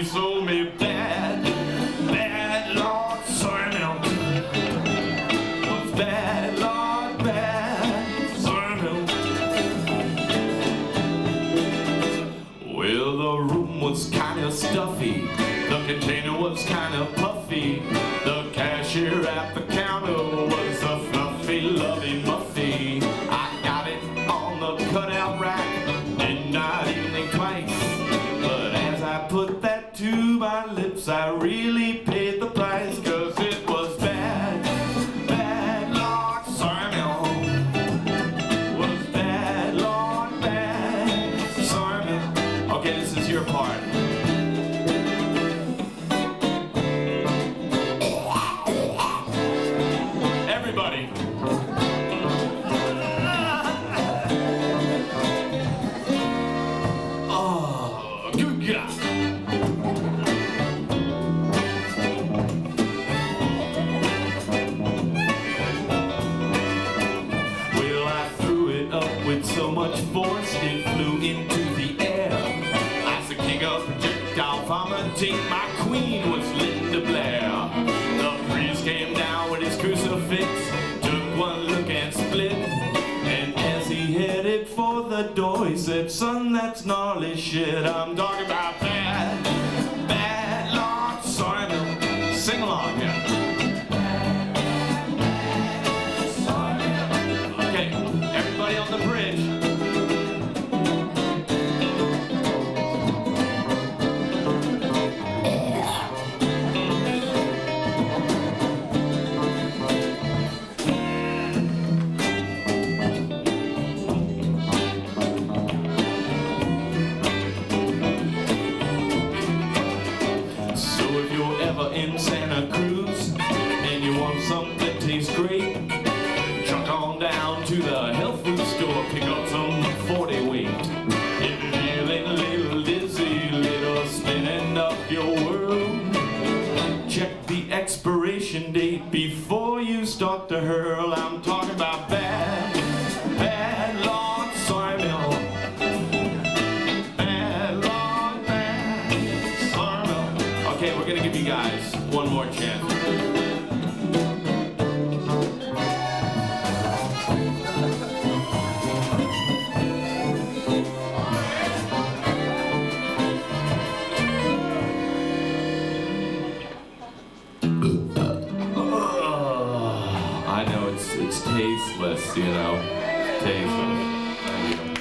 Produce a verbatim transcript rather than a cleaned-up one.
he sold me bad, bad Lord soy milk. Was bad Lord, bad soy milk. Well, the room was kind of stuffy, the container was kind of puffy, the cashier at the counter was a fluffy, lovey muffy. I got it on the cutout rack, did not even think twice, but as I put that to my lips, I really paid the price, cause it was bad, bad Lord soy milk. Was bad Lord, bad soy milk. Okay, this is your part. Everybody. Oh, good God. Well, I threw it up with so much force, it flew into the air. I was the king of projectile vomiting, my queen was Linda Blair. The priest came down with his crucifix, took one look and split, and as he headed for the door, he said, son, that's gnarly shit. I'm talking about bad, bad Lord soy milk. Sing along here. Okay, everybody on the bridge. In Santa Cruz and you want something that tastes great, truck on down to the health food store, pick up some forty weight. If you're feeling a little dizzy, little spinning up your world, check the expiration date before you start to hurl. I'm talking about bad, bad Lord soy milk. Okay, we're gonna give you guys one more chance. I know it's it's tasteless, you know, tasteless.